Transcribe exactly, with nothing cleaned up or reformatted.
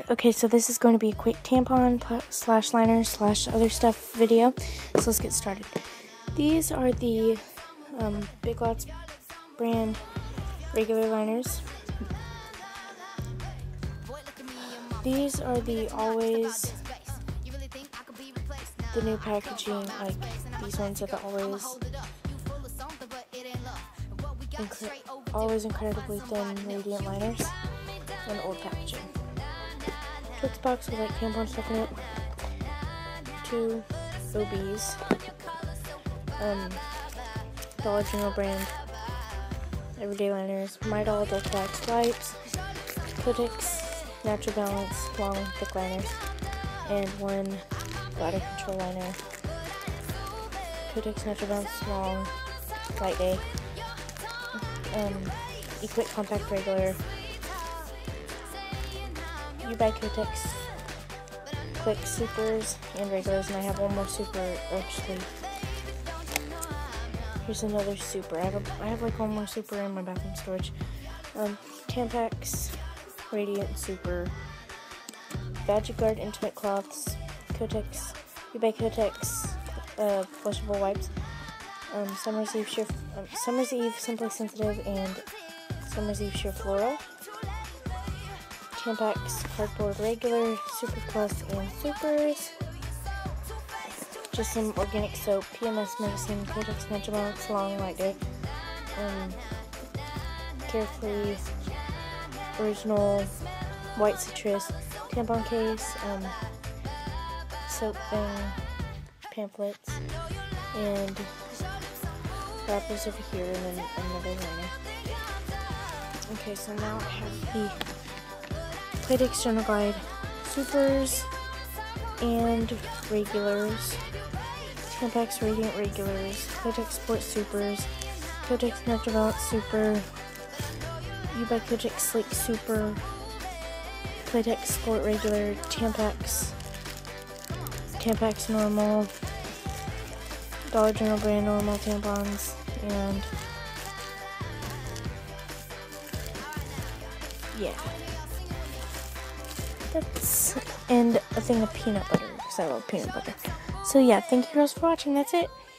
Okay, so this is going to be a quick tampon slash liner slash other stuff video. So let's get started. These are the um, Big Lots brand regular liners. These are the Always, the new packaging, like these ones are the Always, incre always incredibly thin radiant liners, and old packaging. Twix box with like tampon stuff in it. Two O Bs. Um, Dollar General brand everyday liners. My Doll Adult Wax wipes. Kotex Natural Balance long thick liners, and one bladder control liner. Kotex Natural Balance long light day. Um, Equip Compact Regular. You buy Kotex Quick Supers and regulars, and I have one more super. Actually, here's another super. I have a, I have like one more super in my bathroom storage. Um, Tampax Radiant Super, Guard Intimate Cloths, Kotex. You buy Kotex uh, flushable wipes. Um, Summer's Eve Sheer, um, Summer's Eve Simply Sensitive, and Summer's Eve Sheer Floral. Tampax Cardboard Regular, Super Plus, and Supers. Just some organic soap, P M S Medicine, Kotex Natural Balance Long Light Day, um, Carefree Original White Citrus, tampon case, um, soap thing, pamphlets, and wrappers over here, and then another liner. Okay, so now I have the Kotex General Glide Supers and regulars, Tampax Radiant Regulars, Kotex Sport Supers, Kotex Natural Balance Super, You buy Kotex Sleek Super, Kotex Sport Regular, Tampax, Tampax Normal, Dollar General brand normal tampons, and yeah. That's, and a thing of peanut butter, because I love peanut butter. So yeah, thank you girls for watching, that's it.